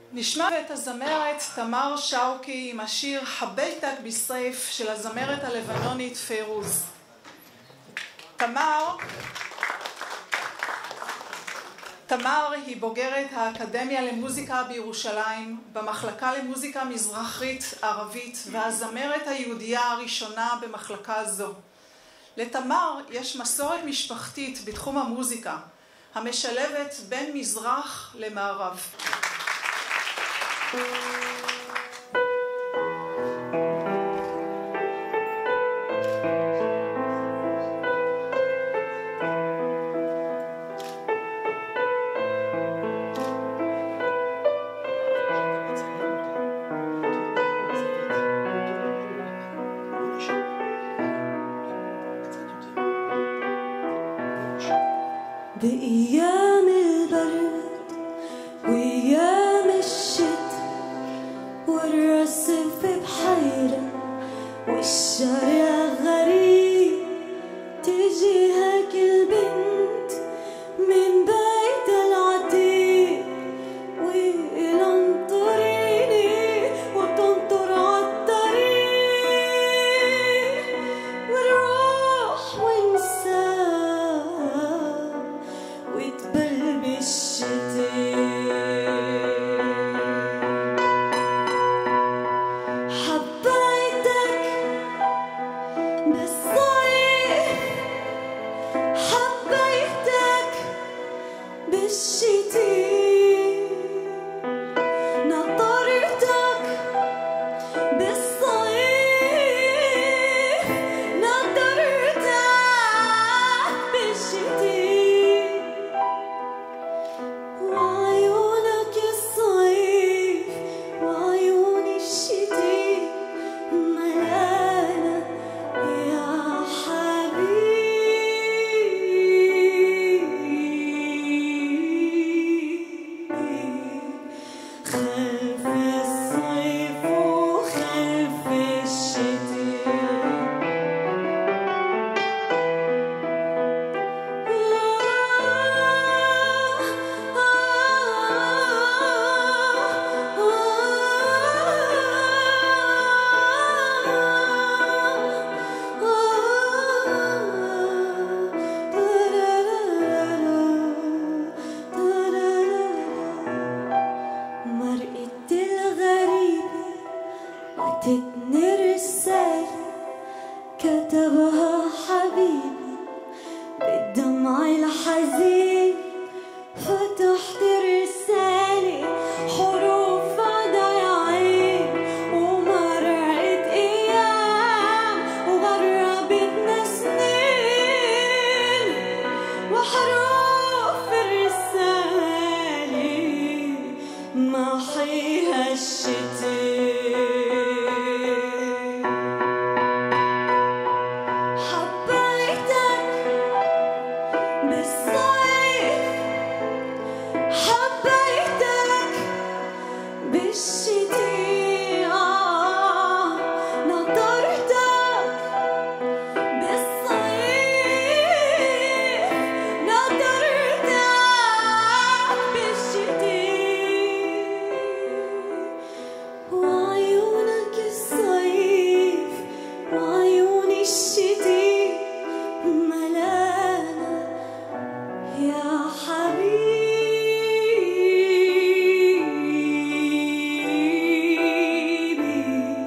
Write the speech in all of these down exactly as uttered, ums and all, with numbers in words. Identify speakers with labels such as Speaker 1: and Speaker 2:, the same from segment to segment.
Speaker 1: נשמע את הזמרת תמר שאוקי עם השיר חבייתק בסייף של הזמרת הלבנונית פיירוז. תמר תמר היא בוגרת האקדמיה למוזיקה בירושלים במחלקה למוזיקה מזרחית ערבית והזמרת היהודייה הראשונה במחלקה זו. לתמר יש מסורת משפחתית בתחום המוזיקה המשלבת בין מזרח למערב.
Speaker 2: بأيام البرد وأيام الشت والرصف بحيرة والشارع غريب تجي هيك البنت من بيت العتيق وينطريني وتنطر عالطريق ونروح ونساه وتبلبش حبيتك بالصيف حبيتك بالشتي نطرتك بالصيف نطرتك بالشتي وعيونك الصيف وعيون الشتي ملانة يا حبيبي خلف الصيف وخلف الشتي مرقت الغريبة عطتني رسالة كتبها حبيبي بالدمع الحزين فتحت رسالة حروفها ضايعين ومرقت أيام وغربتنا سنين وحروف الرسالة محيها الشتي حبيتك بالصيف حبيتك بالشتي آه نطرتك بالصيف نطرتك بالشتي وعيونك الصيف وعيون الشتي ملانة يا حبيبي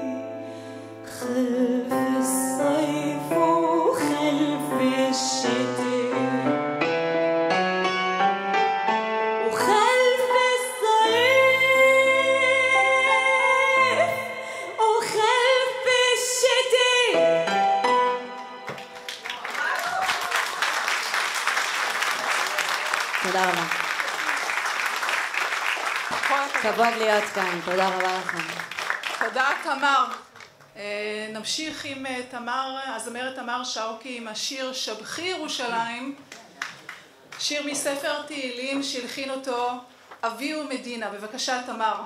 Speaker 2: خلف الصيف وخلف الشتي وخلف الصيف وخلف الشتي.
Speaker 3: תודה רבה. כבוד להיות כאן, תודה רבה לכם.
Speaker 1: תודה תמר. נמשיך עם תמר, הזמרת תמר שאוקי עם השיר שבחי ירושלים, שיר מספר תהילים שהלחין אותו אבי ומדינה. בבקשה תמר.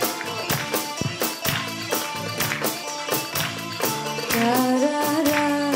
Speaker 2: Da da da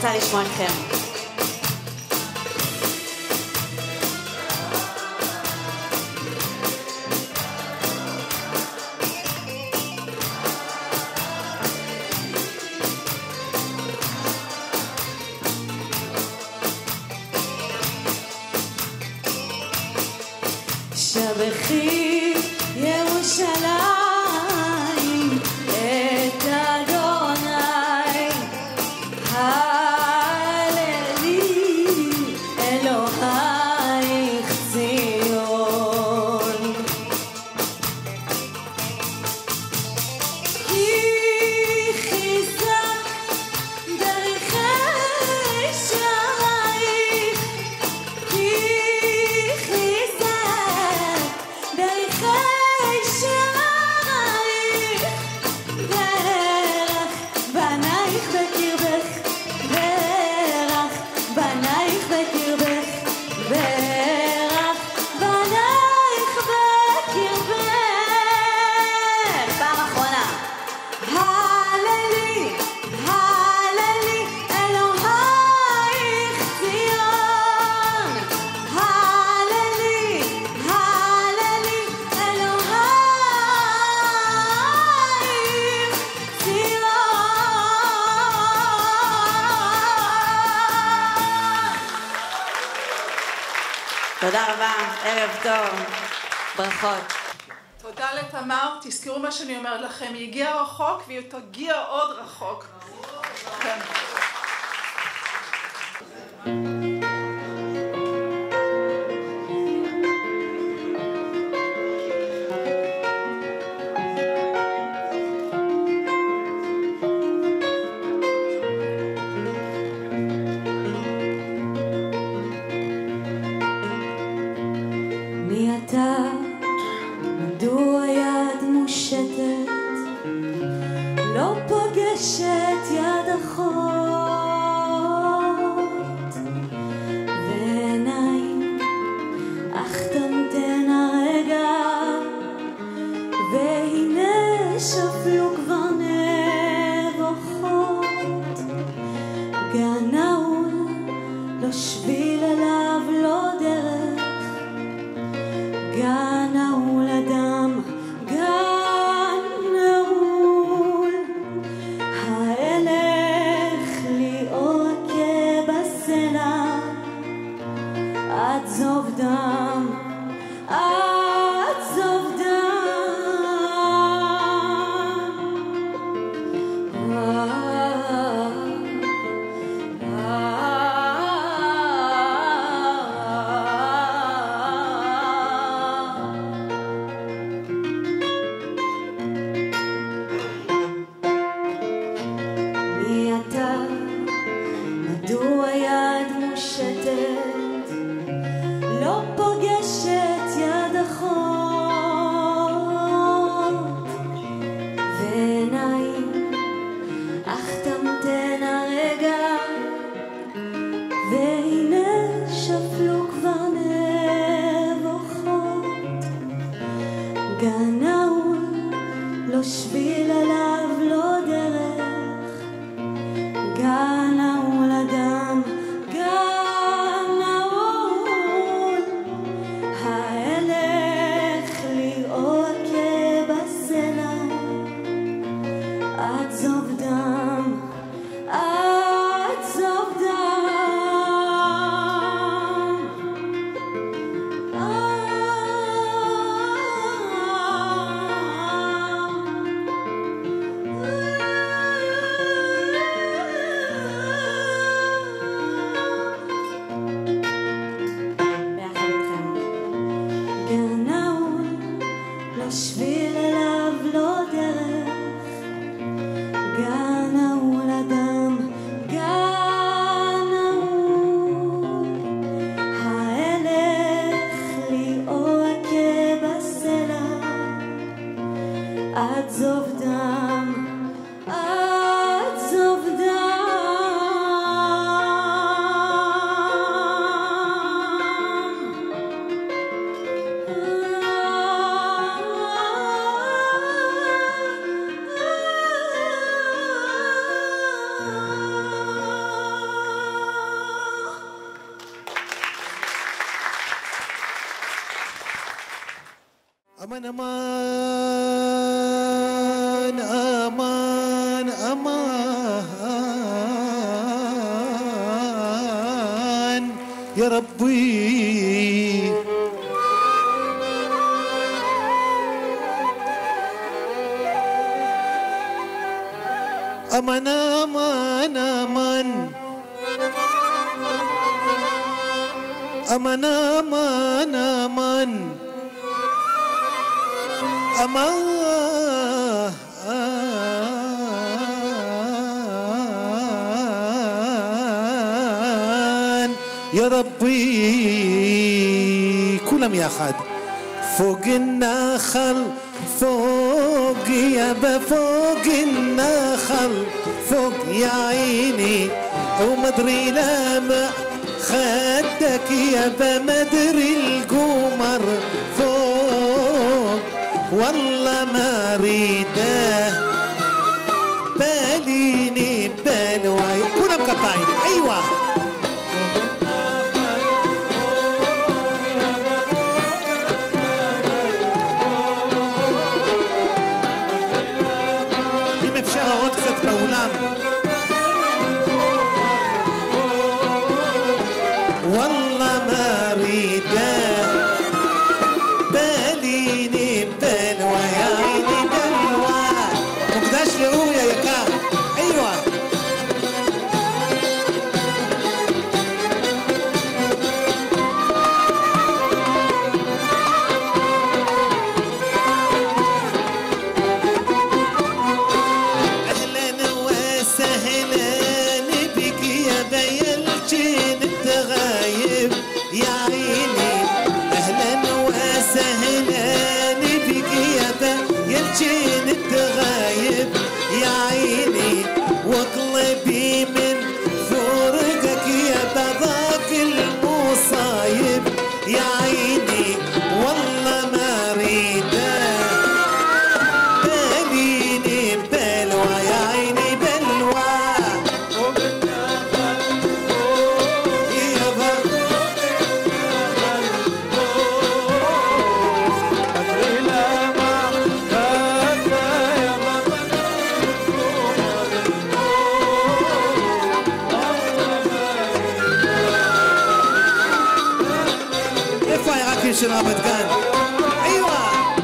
Speaker 3: רוצה לשמוע אתכם.
Speaker 2: שבחי ירושלים את אדוני, הללי אלוהיך ציון. כי חיזק דרכי שערייך, כי חיזק דרכי שערייך, דרך בנייך בקרבך, דרך בנייך בקרבך, דרך בנייך בקרבך.
Speaker 3: פעם אחרונה.
Speaker 2: הללי, הללי אלוהיך ציון, הללי, הללי אלוהיך ציון.
Speaker 3: תודה רבה, ערב טוב, ברכות.
Speaker 1: תודה לתמר, תזכרו מה שאני אומרת לכם, היא הגיעה רחוק והיא תגיע עוד רחוק. כן.
Speaker 2: מי אתה? מדוע יד מושטת לא פוגשת יד אחות, ועיניים אך תמתן הרגע, והנה שפלו כבר נבוכות. גן נעול, לא שביל אליו, לא דרך, גן נעול אדם, גן נעול. האלך לי אורכה בסלע, עד זוב דם, עד זוב דם. מי אתה? מדוע יד מושטת לא פוגשת יד אחות, ועיניים אך תמתן הרגע, והנה שפלו כבר נבוכות. גן נעול, לא שביל עליו, לא דרך, גן נעול אדם, גן נעול.
Speaker 4: أمان أمان أمان أمان يا ربي أمان أمان أمان أمان أمان أمان أمان يا ربي كلهم يا خد فوق النخل فوق يابا فوق النخل فوق يا عيني ومدري لما خدك يابا مدري القمر فوق والله ما ريده باليني بلواي كلهم كباين ايوه אם אפשר עוד קצת באולם والله ما ريده باليني بلوى يا عيني بلوى مقداش لقويا يا كام ايوه اهلا وسهلا بك يا بيالجين التغايب يا عيني اهلا وسهلا بك يا بيالجين التغايب يا عيني واقلبي من فورقك يا بضاك المصايب يا عيني والله ما ريده باليني بلوى يا عيني بلوى של רמת גן איווה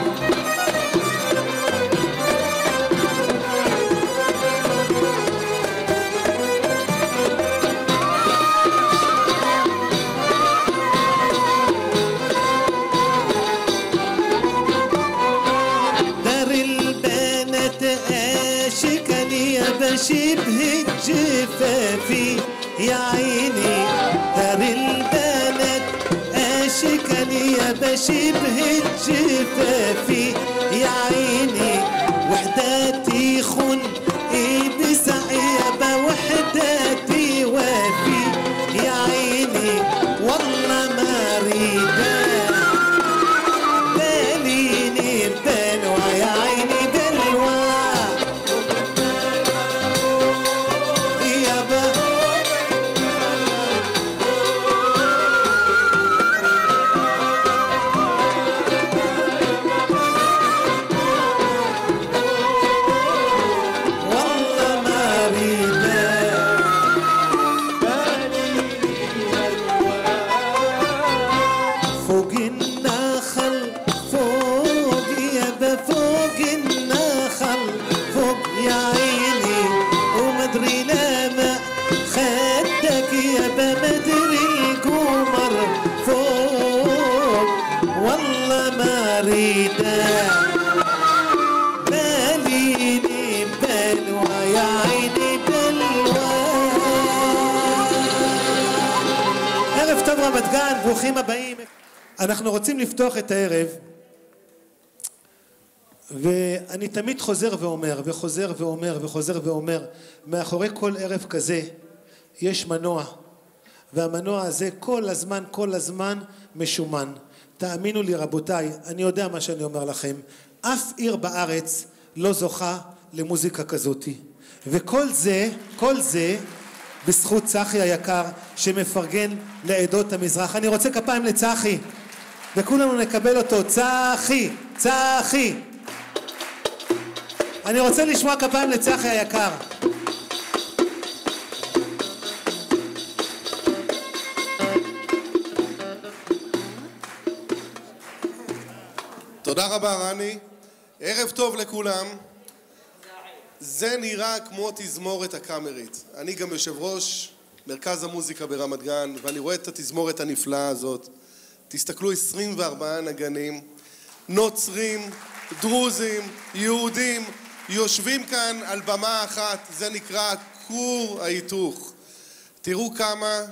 Speaker 4: دار البنات اشكالي يا بشبه الجفافي يا عيني دار البنات اشكالي يا بشبه الجفافي يا عيني وحداتي خن بسعيبة وحداتي وافي يا عيني والله ما ريده باليني بلوى يا عيني بلوى يابا باليني بلوى يا عيني بلوى. ערב טוב רמת גן, ברוכים הבאים. אנחנו רוצים לפתוח את הערב, ואני תמיד חוזר ואומר וחוזר ואומר וחוזר ואומר, מאחורי כל ערב כזה יש מנוע, והמנוע הזה כל הזמן כל הזמן משומן. תאמינו לי רבותיי, אני יודע מה שאני אומר לכם, אף עיר בארץ לא זוכה למוזיקה כזאת, וכל זה, כל זה בזכות צחי היקר שמפרגן לעדות המזרח. אני רוצה כפיים לצחי וכולנו נקבל אותו. צחי, צחי. אני רוצה לשמוע כפיים לצחי היקר.
Speaker 5: תודה רבה רני, ערב טוב לכולם. זה נראה כמו תזמורת הקאמרית. אני גם יושב ראש מרכז המוזיקה ברמת גן, ואני רואה את התזמורת הנפלאה הזאת. תסתכלו, עשרים וארבעה נגנים, נוצרים, דרוזים, יהודים, יושבים כאן על במה אחת, זה נקרא כור ההיתוך. תראו כמה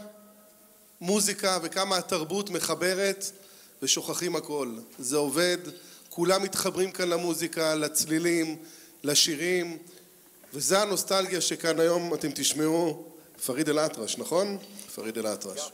Speaker 5: מוזיקה וכמה התרבות מחברת ושוכחים הכל. זה עובד, כולם מתחברים כאן למוזיקה, לצלילים, לשירים, וזה הנוסטלגיה שכאן היום אתם תשמעו. פריד אל-אטרש, נכון? פריד אל-אטרש.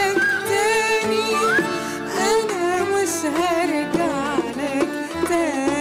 Speaker 2: هرجع لك تاني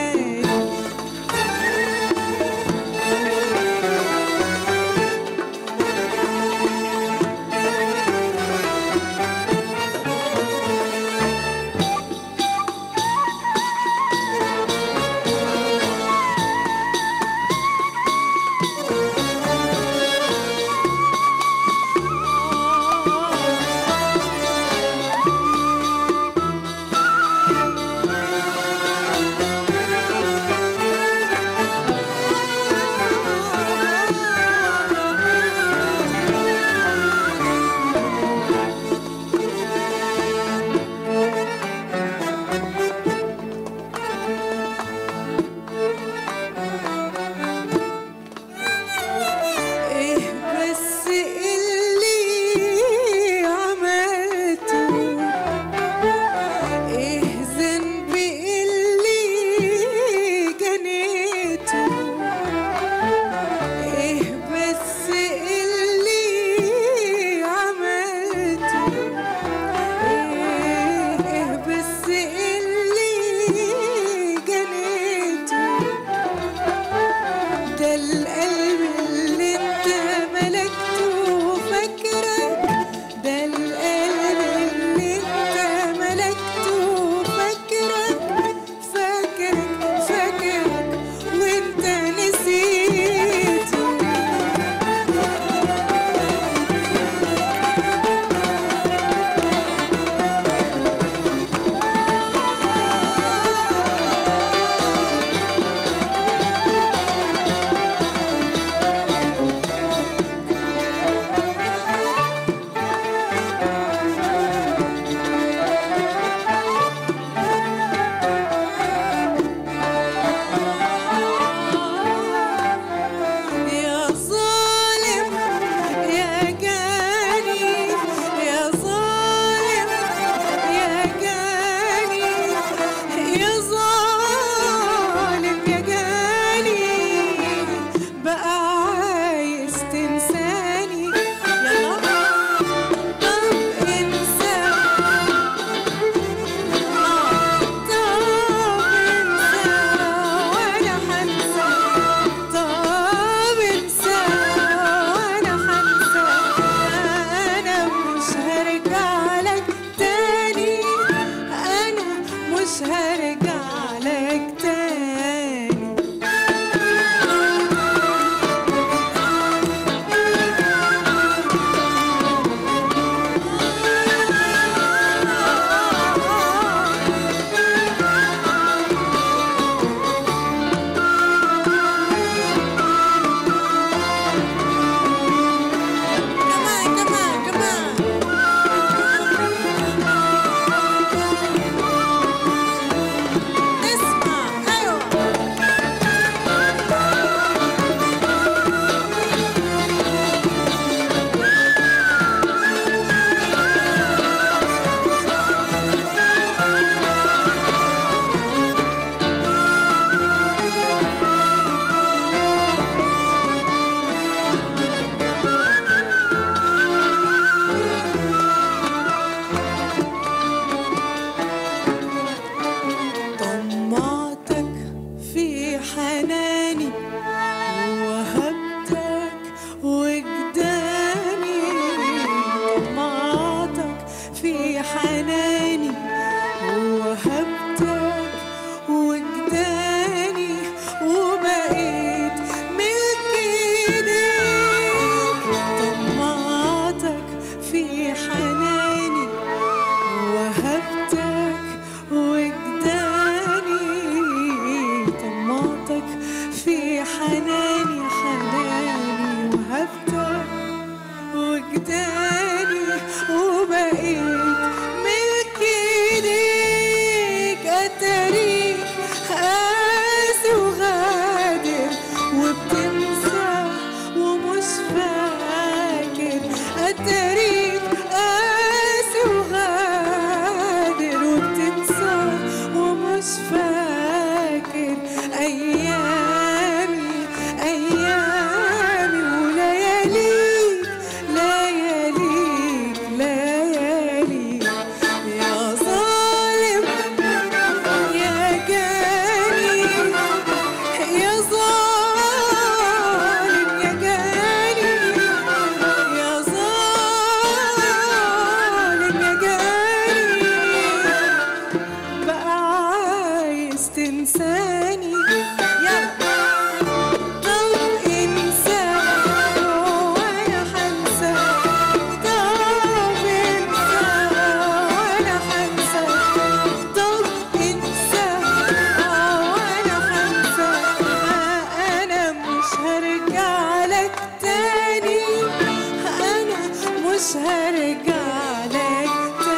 Speaker 6: عاوز تنساني يلا طب انسى وانا حنسى طب انسى وانا حنسى طب انسى وانا حنسى انا مش هرجع لك تاني انا مش هرجع لك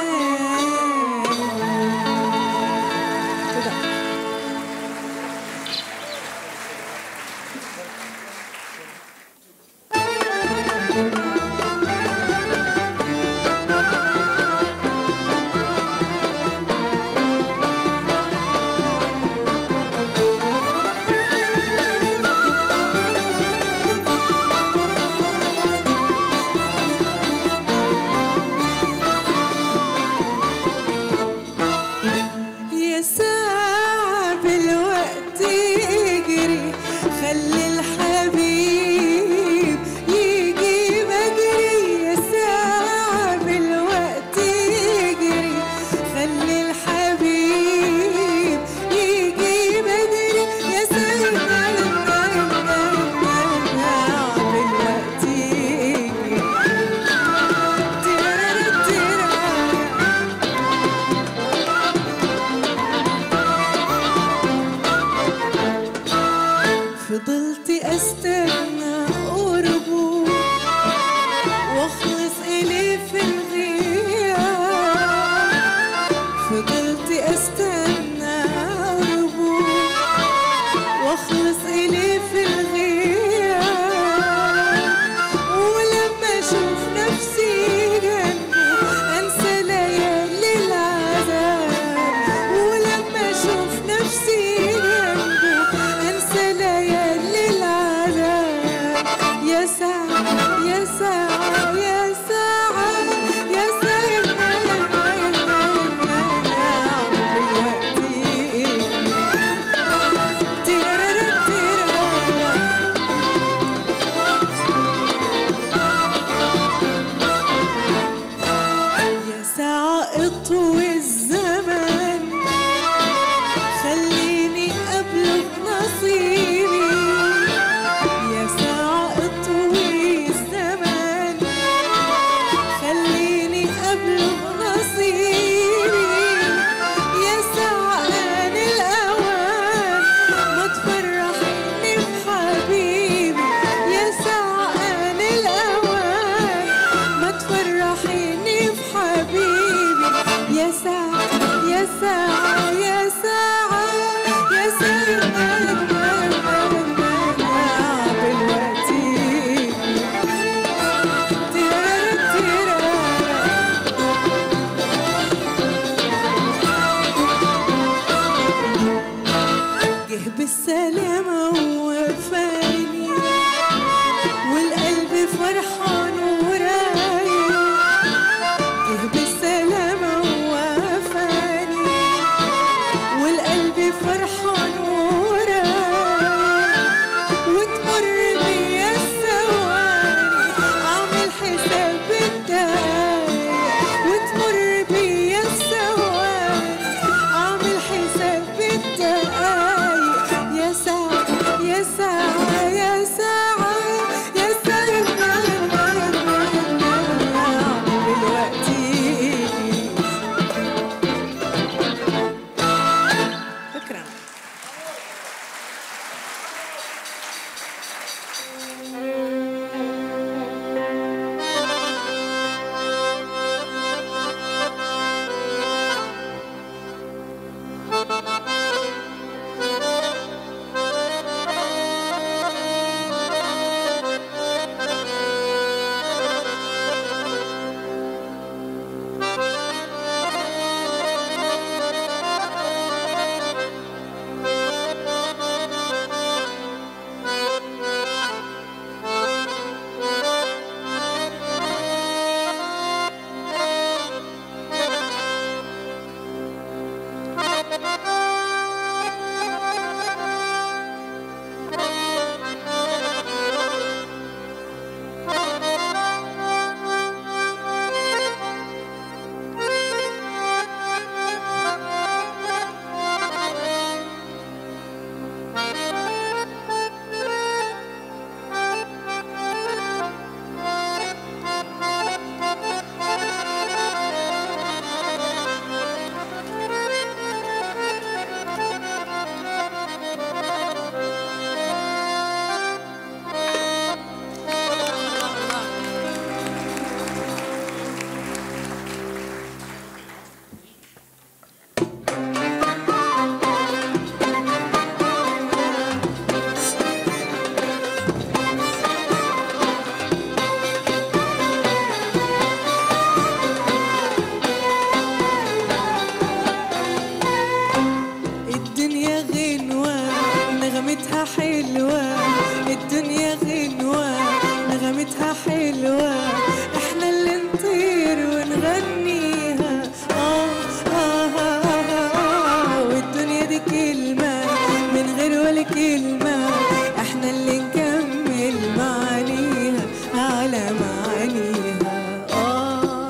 Speaker 6: يا ساعة بالوقت يجري خلي الحبيب يجي بجري يا ساعة بالوقت يجري خلي الحبيب يجي بجري يا ساعة بالوقت يجري فضلت استنى قربه واخلص اليه في الغياب فضلت استنى قربه واخلص اليه في الغياب ولما اشوف نفسي جنبه انسى ليالي العذاب ولما اشوف نفسي جنبه انسى ليالي العذاب يا ساعة يا ساعة يا ساعة يا ساعة بالوقت تيرارا تيرارا يا ساعة اطوي الزمن خليني أبلغ نصيبي يا ساعة اطوي الزمن خليني أبلغ نصيبي يا ساعة آن الأوان ما تفرحني بحبيبي يا ساعة آن الأوان ما تفرحيني بحبيبي يا ساعة يا ساعة يا ساعة يا ساعة بالوقت تيرارا تيرارا جه بالسلامة ووفاني والقلب فرحان ورايق جه بالسلامة ووفاني والقلب فرحان ورايق وتمر بيا الثواني اعمل حساب الدقايق وتمر بيا الثواني اعمل حساب الدقايق يا ساعة حلوة احنا اللي نطير ونغنيها آه آه آه آه آه والدنيا دي كلمة من غير ولا كلمة احنا اللي نكمل معانيها على معانيها آه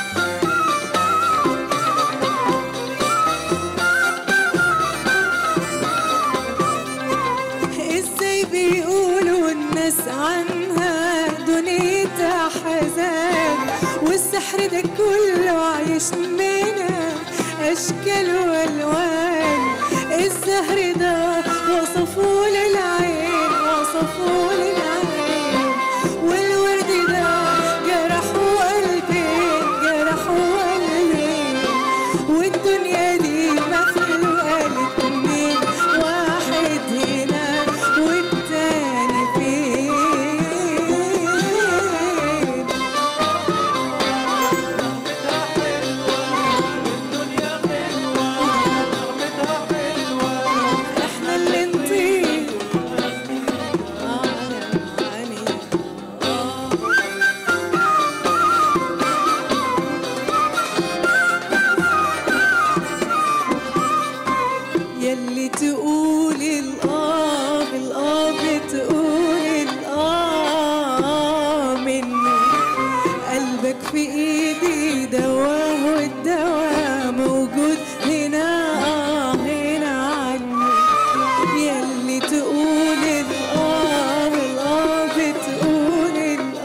Speaker 6: ازاي بيقولوا الناس عنها دنيتها حزان والسحر ده كله عايش منا اشكال والوان الزهر ده وصفوه للعين وصفوه للعين والورد ده جرحوا قلبين جرحوا قلبين والدنيا دي مخلوقة الاتنين واحد هنا والتاني فين احنا اللي نطير على معانيها يلي تقول الآه الآه بتقول الآه منه قلبك في إيدي دواه والدواء موجود هنا آه هنا عني يلي تقول الآه الآه بتقول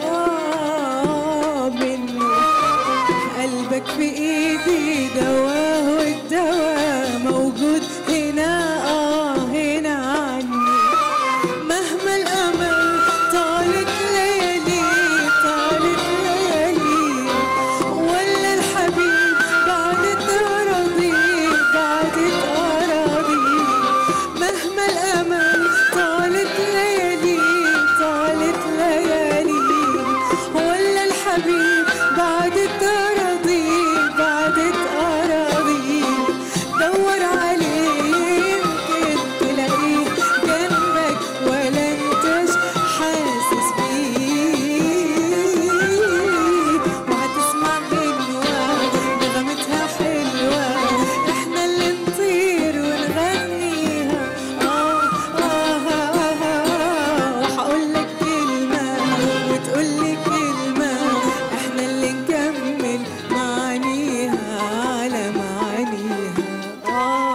Speaker 6: الآه منه قلبك في إيدي دواه والدواء موجود هنا آه هنا عني مهما الأمل طالت ليالي طالت ليالي ولا الحبيب بعدت أراضي بعدت أراضي مهما الأمل طالت ليالي طالت ليالي ولا الحبيب بعدت أراضي بعدت أراضي دور عليه يمكن تلاقيه جنبك ولا انتش حاسس بيه وهتسمع غنوة نغمتها حلوة احنا اللي نطير ونغنيها آه آه آه آه وهقولك كلمة وتقولي كلمة احنا اللي نكمل معانيها على معانيها آه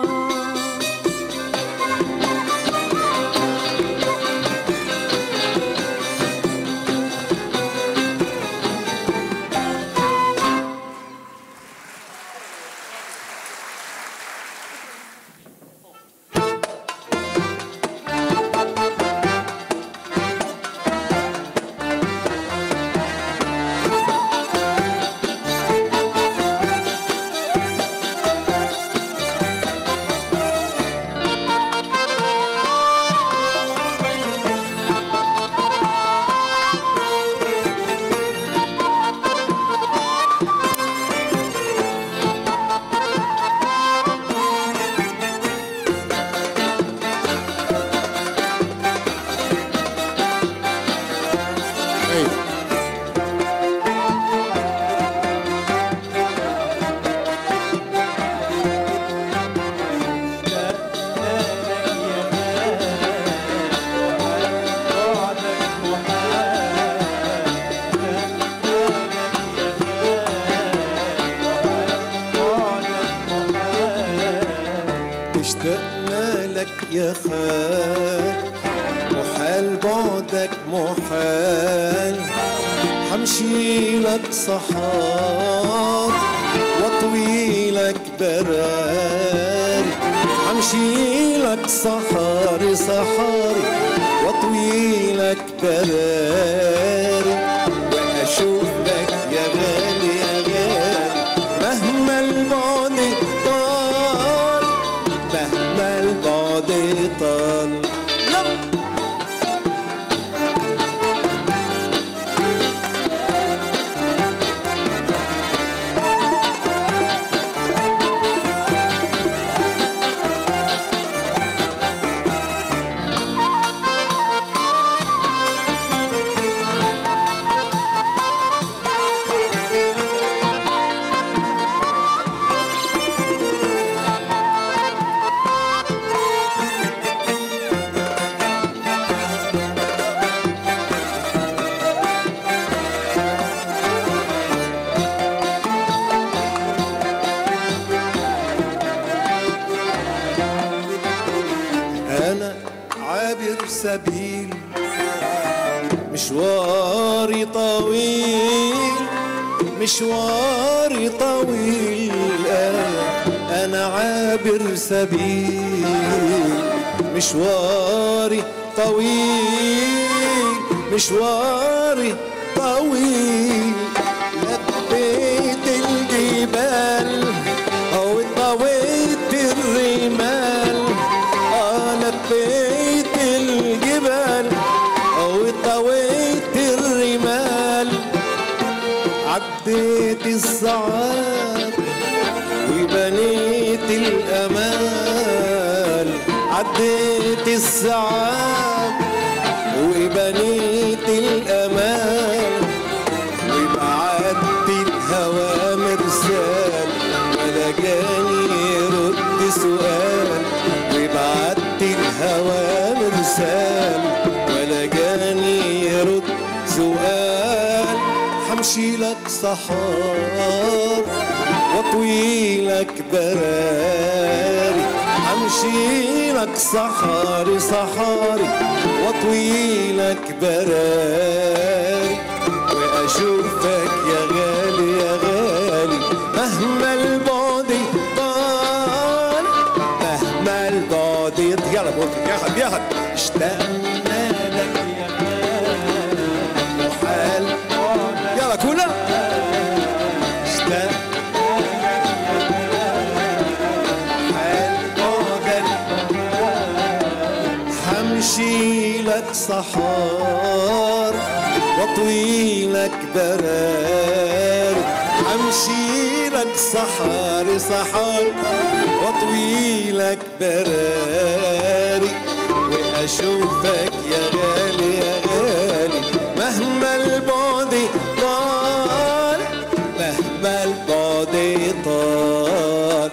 Speaker 7: اشتقنا لك يا خال محال بعدك محال حمشي لك صحار واطوي لك براري حمشي لك صحاري صحاري واطوي لك براري واشوف لك يا غالي يا غالي مهما البعد طال مهما البعد طال أنا عابر سبيل مشواري طويل مشواري طويل أنا, أنا عابر سبيل مشواري طويل مشواري طويل لبيت الجبال أو طويت الرمال آه لبيت الجبال أو طويت الرمال عديت الصعاب وبنيت الأمال عديت الصعاب وبنيت الأمال وبعدت الهوى مرسال ولا جاني يرد سؤال وبعدت الهوى مرسال ولا جاني يرد سؤال حمشي لك صحار واطوي لك براري حمشي لك صحاري صحاري واطوي لك براري واشوفك يا غالي يا غالي مهما البعد طال مهما البعد يلا بوقف ياخد ياخد اشتقنا لك يا غالي محال يلا كلنا اشتقنا حمشي لك صحار واطوي لك براري حمشي لك صحاري صحار واطوي لك براري واشوفك يا غالي يا غالي مهما البعد طال مهما البعد طال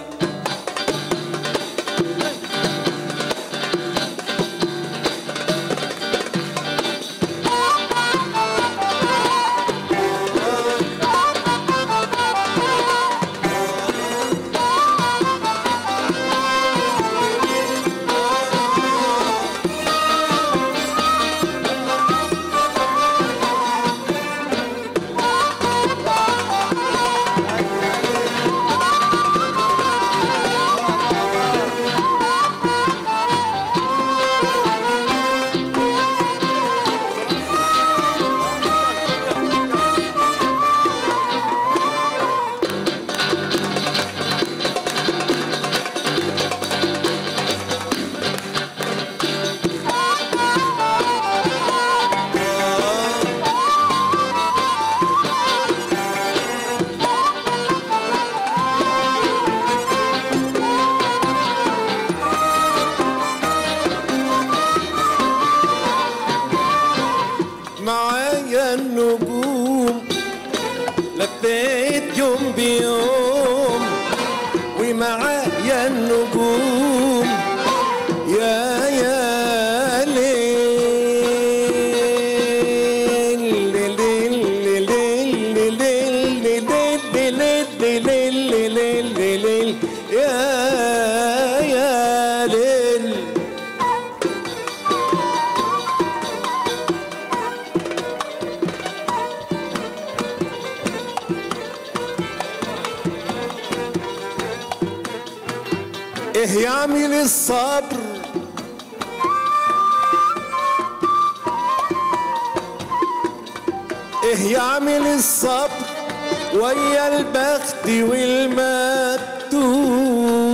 Speaker 7: معايا النجوم لفيت يوم بيوم ومعايا النجوم يا يا ليل ليل ليل ليل ليل ليل ليل يا يا ليل ايه يعمل الصبر ايه يعمل الصبر ويا البخت والمكتوب